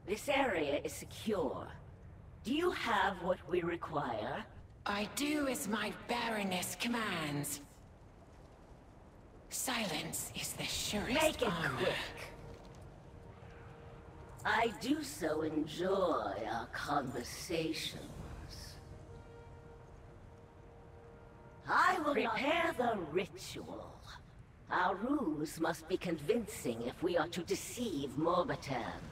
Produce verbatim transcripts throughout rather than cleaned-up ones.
This area is secure. Do you have what we require? I do as my Baroness commands. Silence is the surest Make it armor. quick. I do so enjoy our conversations. I will prepare the ritual. Our ruse must be convincing if we are to deceive Morbitan.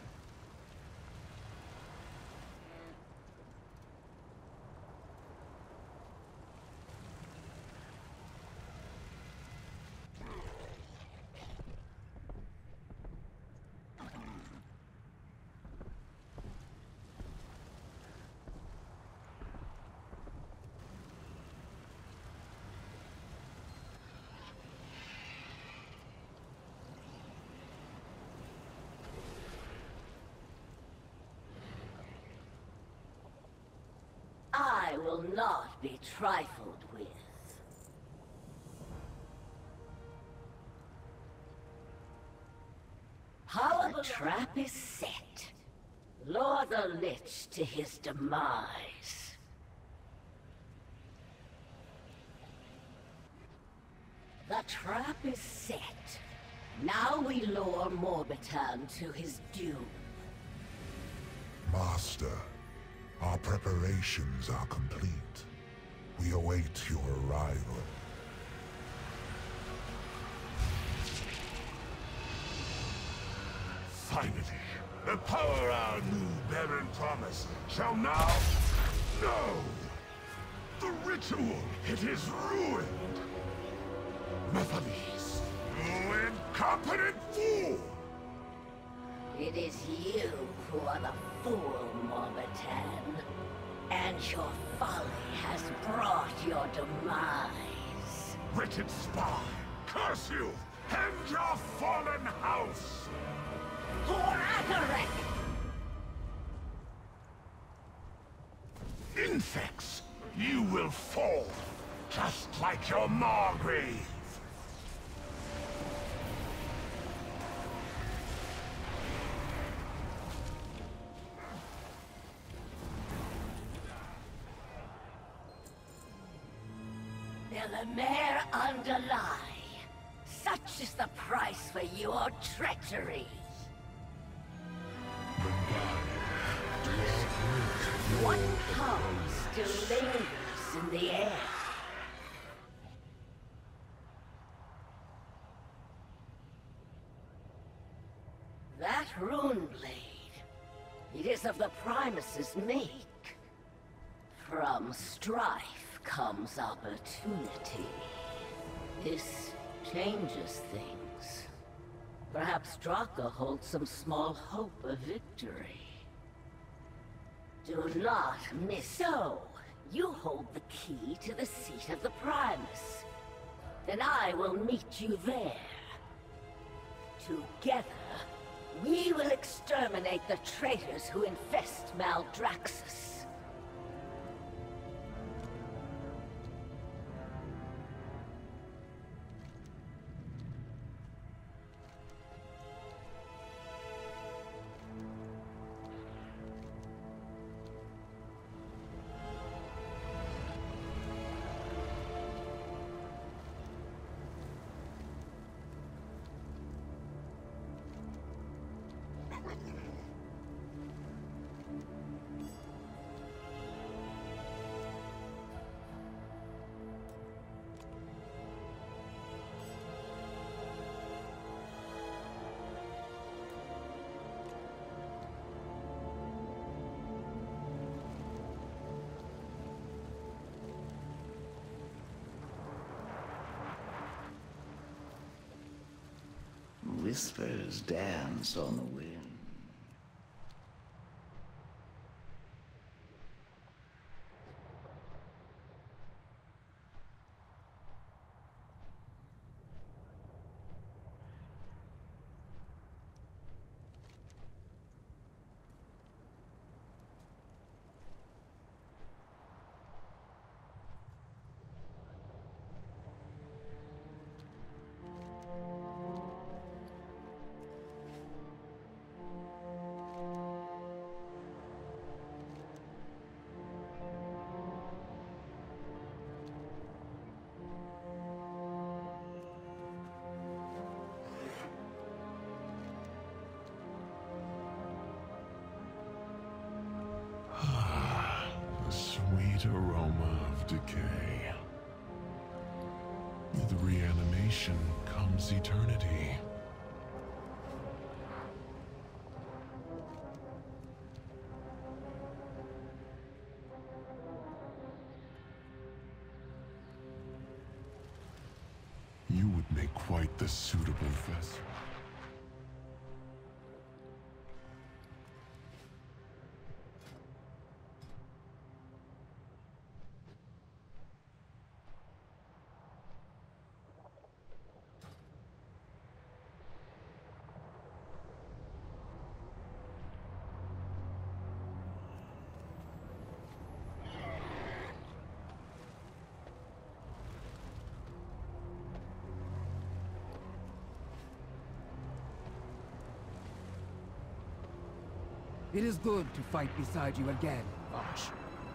I will not be trifled with. Our trap is set. Lure the Lich to his demise. The trap is set. Now we lure Morbitan to his doom. Master, our preparations are complete. We await your arrival. Finally, the power our new Baron promised shall now... No! The ritual, it is ruined! Methodist, you incompetent fool! It is you who are the fool, Morbitan. And your folly has brought your demise. Wretched spy, curse you, and your fallen house! Horagarek! Insects, you will fall, just like your Margrave. Delamere underlie. Such is the price for your treachery. What power still lingers in the air? That rune blade, it is of the Primus's make. From strife comes opportunity. This changes things. Perhaps Draka holds some small hope of victory. Do not miss. So, you hold the key to the seat of the Primus. Then I will meet you there. Together, we will exterminate the traitors who infest Maldraxxus. Whispers dance on the wind. sweet aroma of decay. With reanimation comes eternity. You would make quite the suitable vessel. It is good to fight beside you again, Vashj.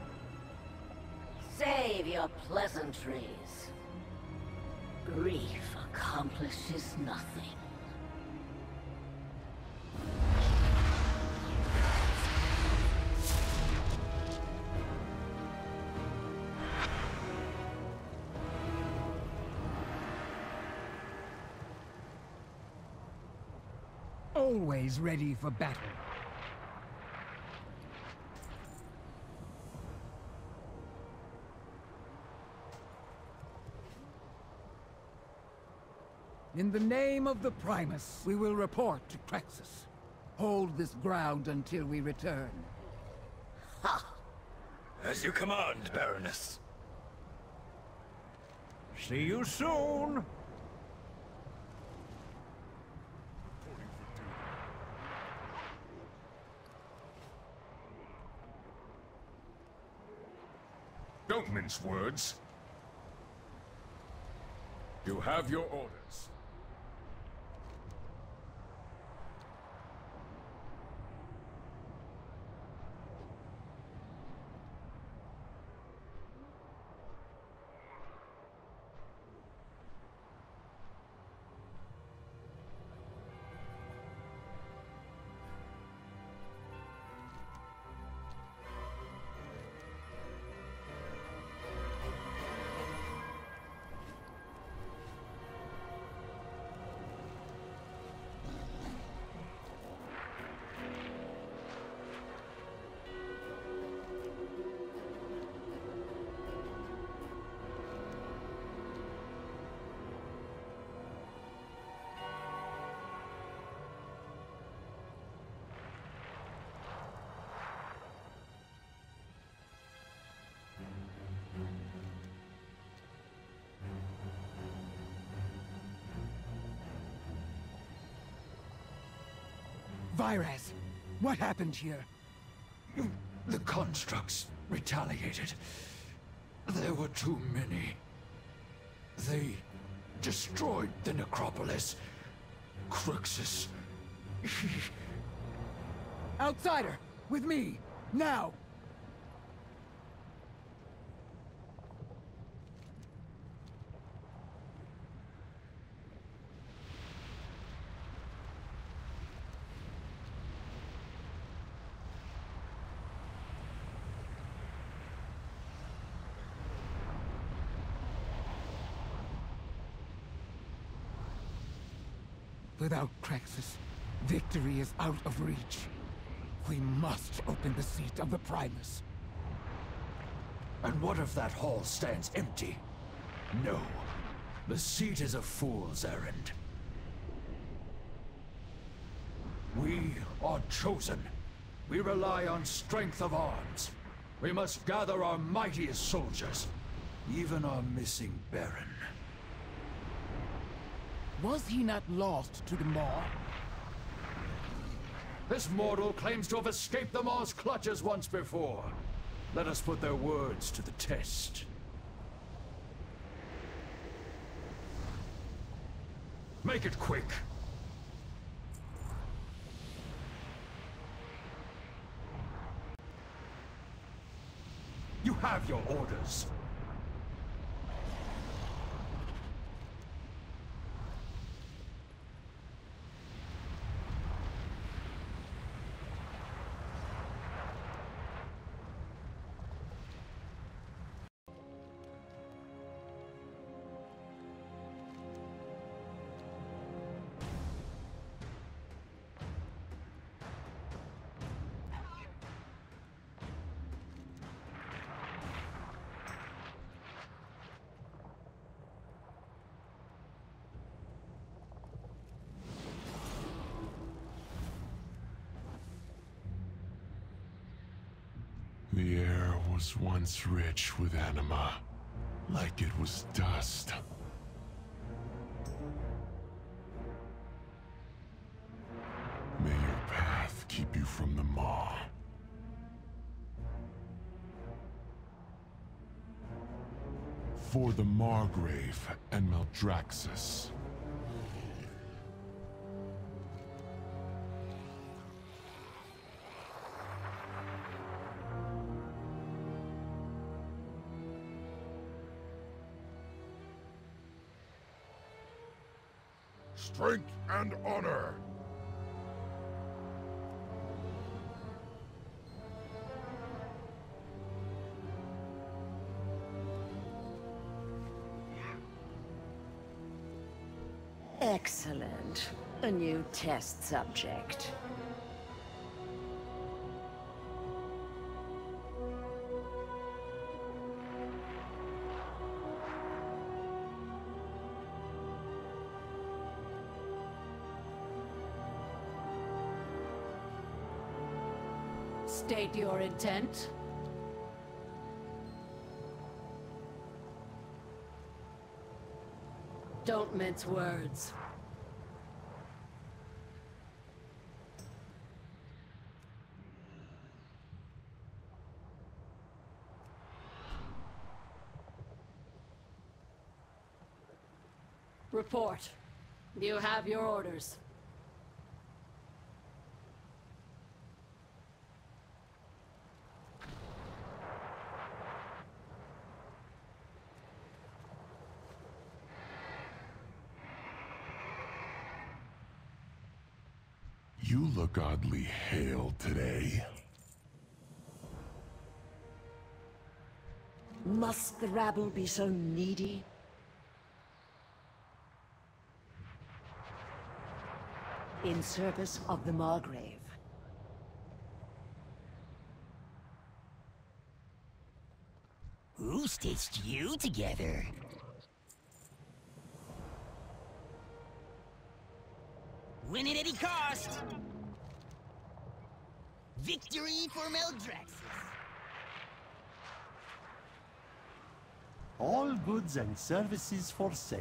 Save your pleasantries. Grief accomplishes nothing. Always ready for battle. In the name of the Primus, we will report to Crexus. Hold this ground until we return. Ha! As you command, Baroness. See you soon! Don't mince words. You have your orders. Virez, what happened here? The constructs retaliated. There were too many. They destroyed the necropolis. Crixus. Outsider, with me, now! Without Crexus, victory is out of reach. We must open the seat of the Primus. And what if that hall stands empty? No. The seat is a fool's errand. We are chosen. We rely on strength of arms. We must gather our mightiest soldiers, even our missing Baron. Was he not lost to the Maw? This mortal claims to have escaped the Maw's clutches once before. Let us put their words to the test. Make it quick. You have your orders. The air was once rich with anima, like it was dust. May your path keep you from the maw. For the Margrave and Maldraxxus. Strength and honor! Excellent. A new test subject. State your intent. Don't mince words. Report. You have your orders. You look oddly hale today. Must the rabble be so needy? In service of the Margrave. Who stitched you together? Win at any cost! Victory for Maldraxxus! All goods and services for sale.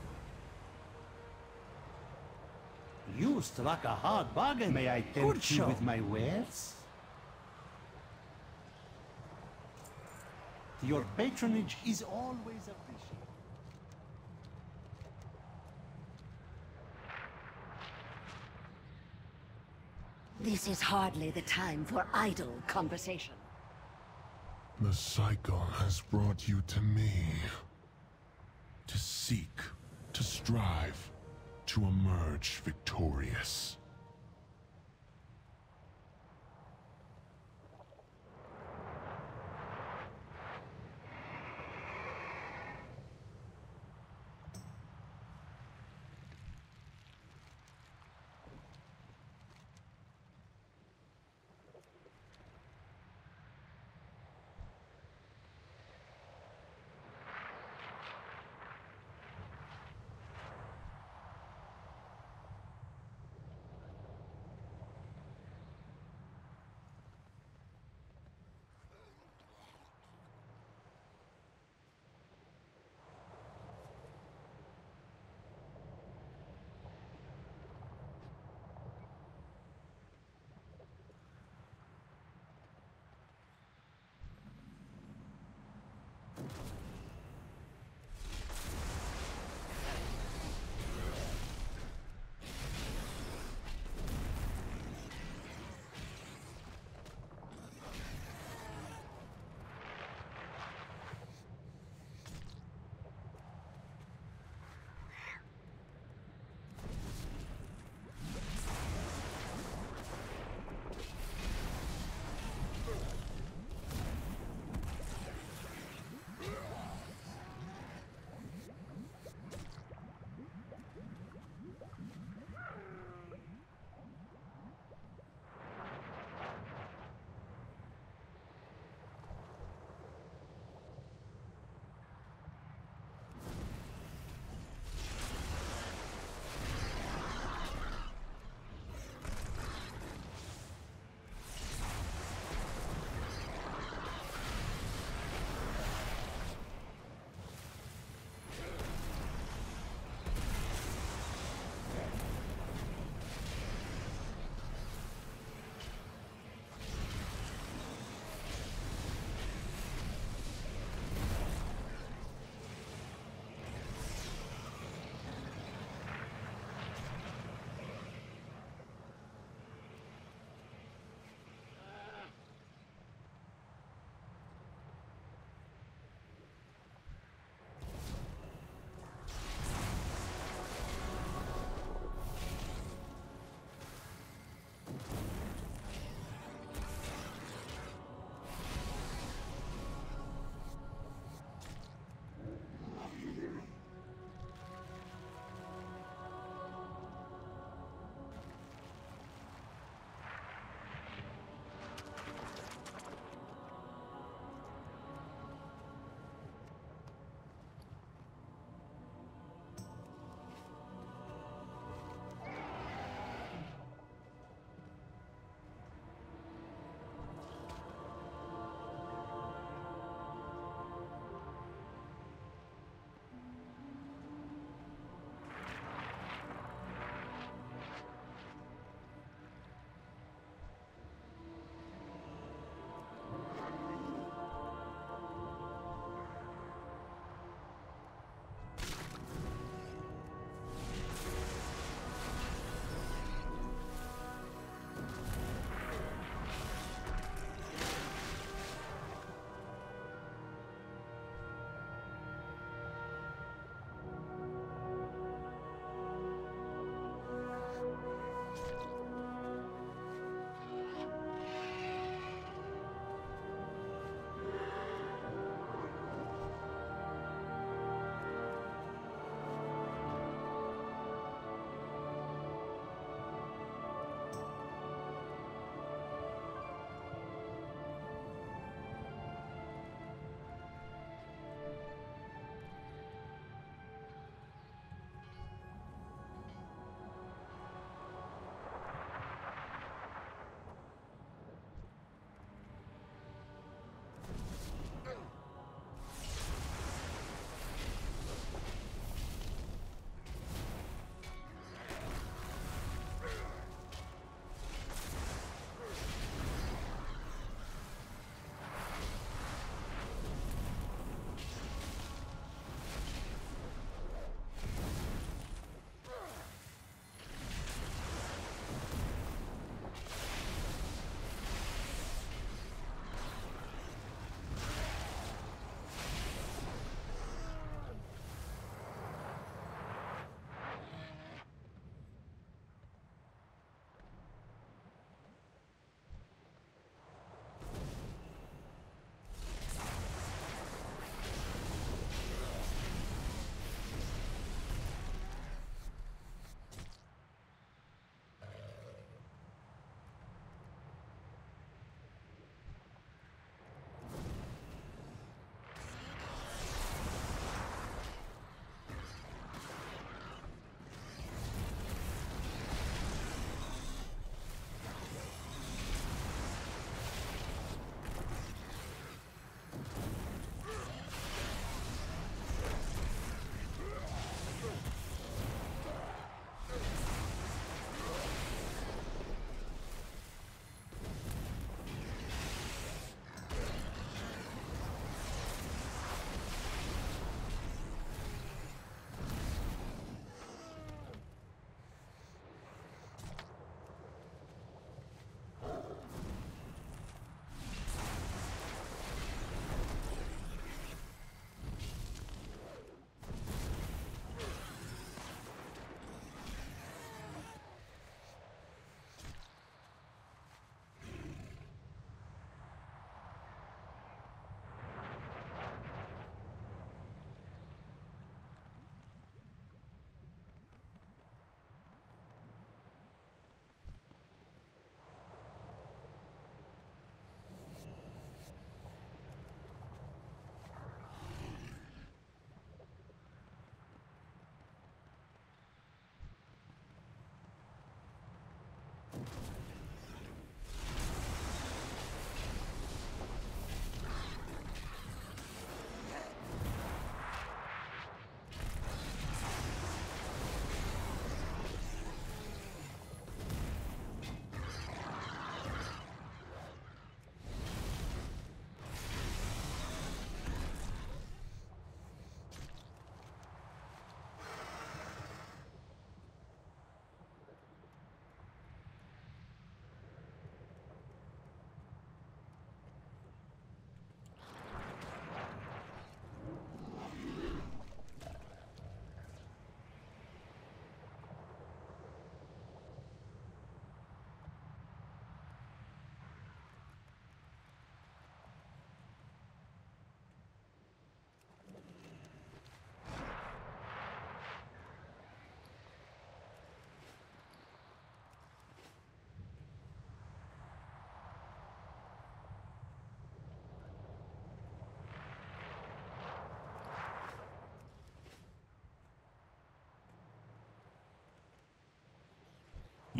You struck a hard bargain. May I tempt you with my wares? Your patronage is always appreciated. This is hardly the time for idle conversation. The cycle has brought you to me. To seek, to strive, to emerge victorious.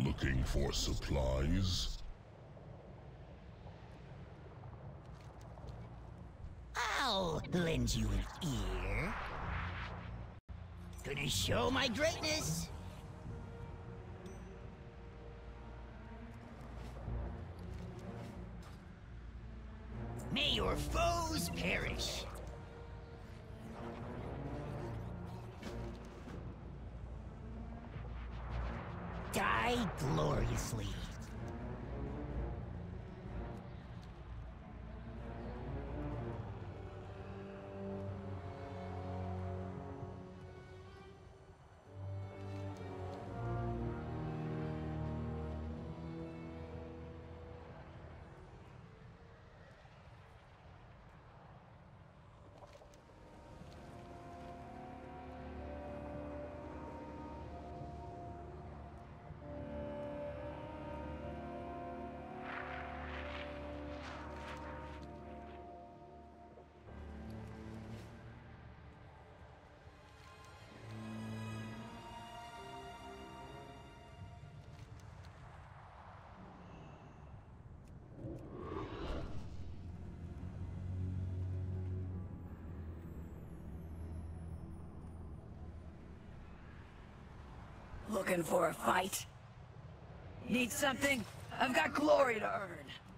Looking for supplies? I'll lend you an ear. Gonna show my greatness. May your foes perish. Die gloriously. Looking for a fight? Need something? I've got glory to earn.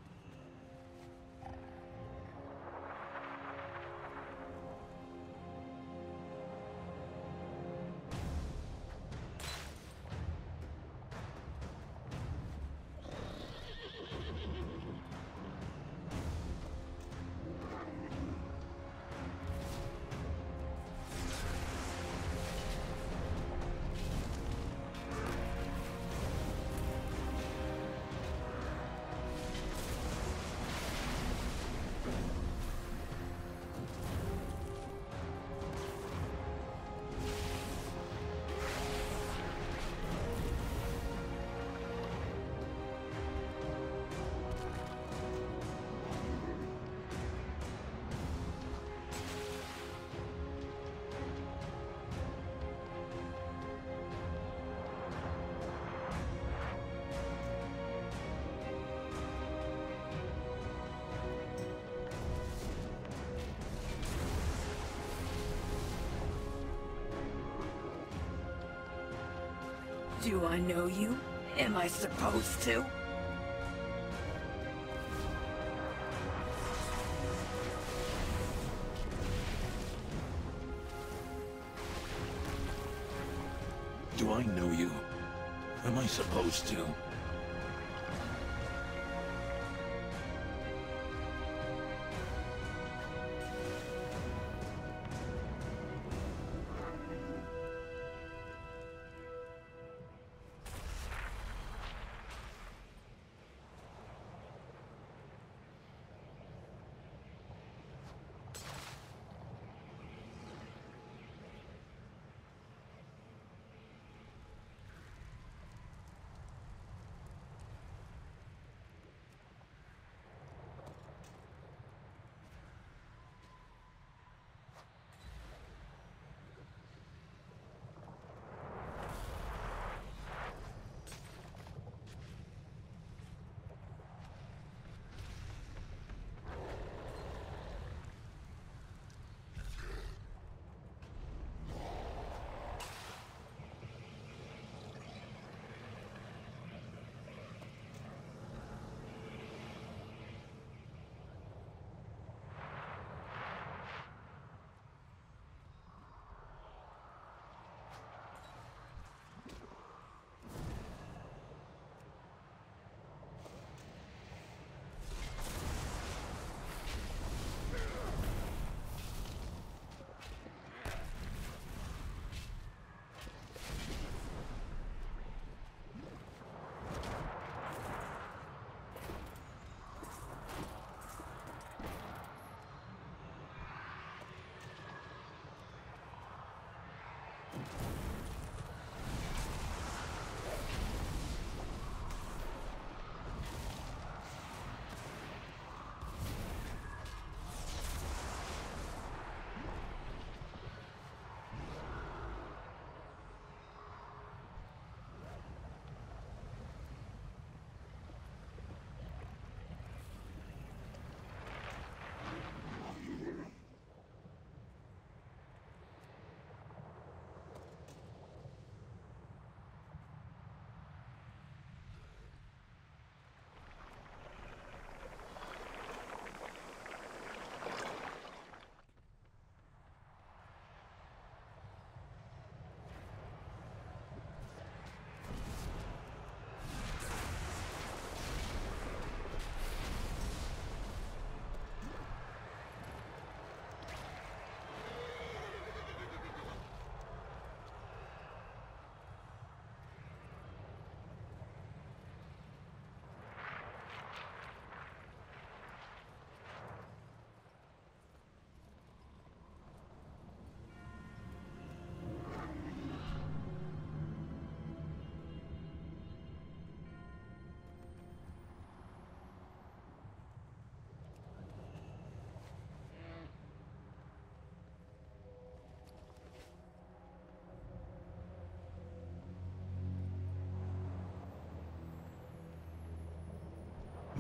Do I know you? Am I supposed to? Do I know you? Am I supposed to?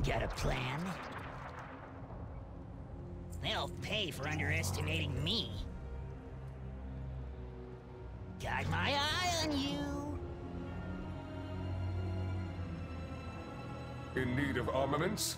Got a plan? They'll pay for underestimating me. Got my eye on you. In need of armaments?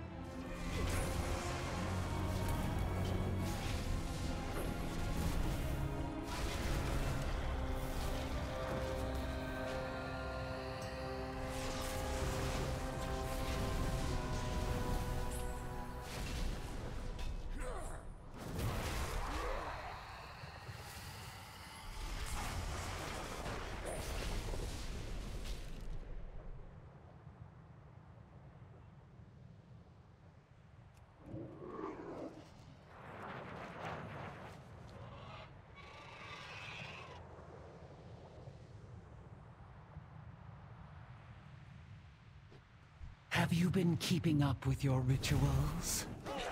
Have you been keeping up with your rituals?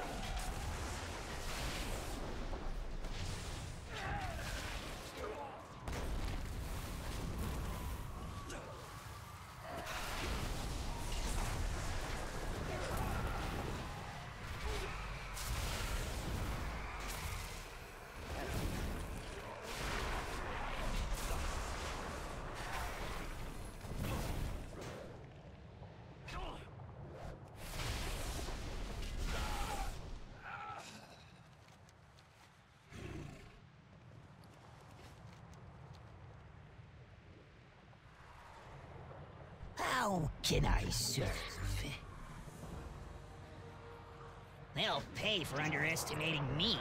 How can I serve? They'll pay for underestimating me.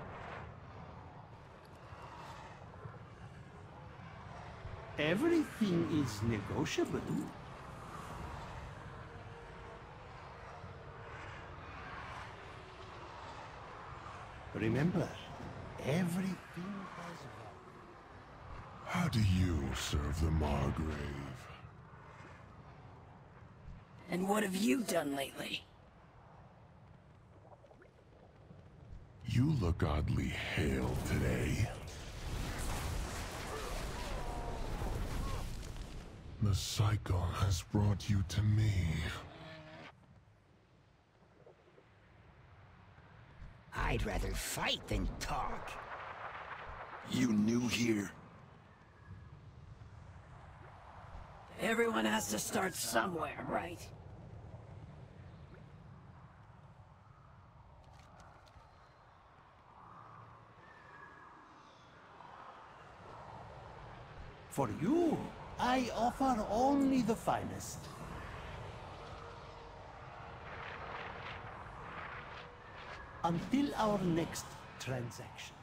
Everything is negotiable. Remember, everything has value. How do you serve the Margrave? And what have you done lately? You look oddly hale today. The cycle has brought you to me. I'd rather fight than talk. You new here? Everyone has to start somewhere, right? For you, I offer only the finest. Until our next transaction.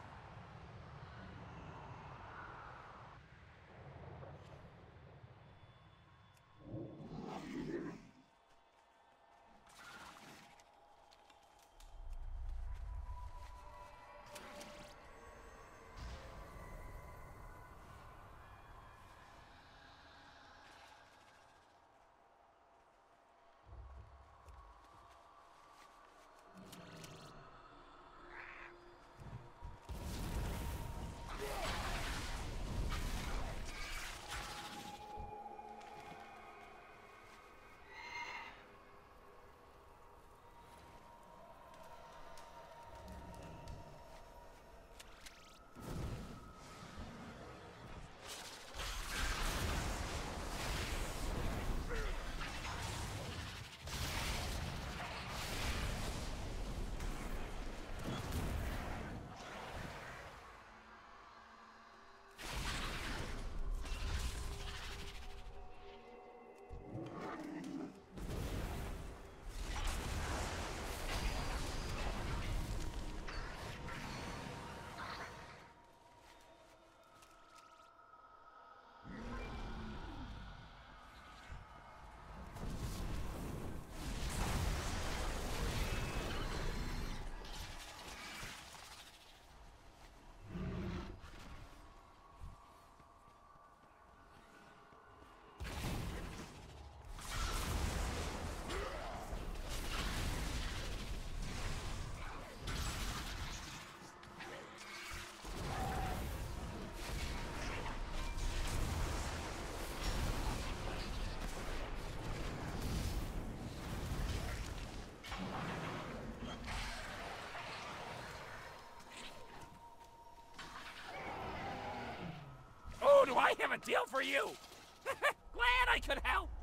I have a deal for you! Glad I could help!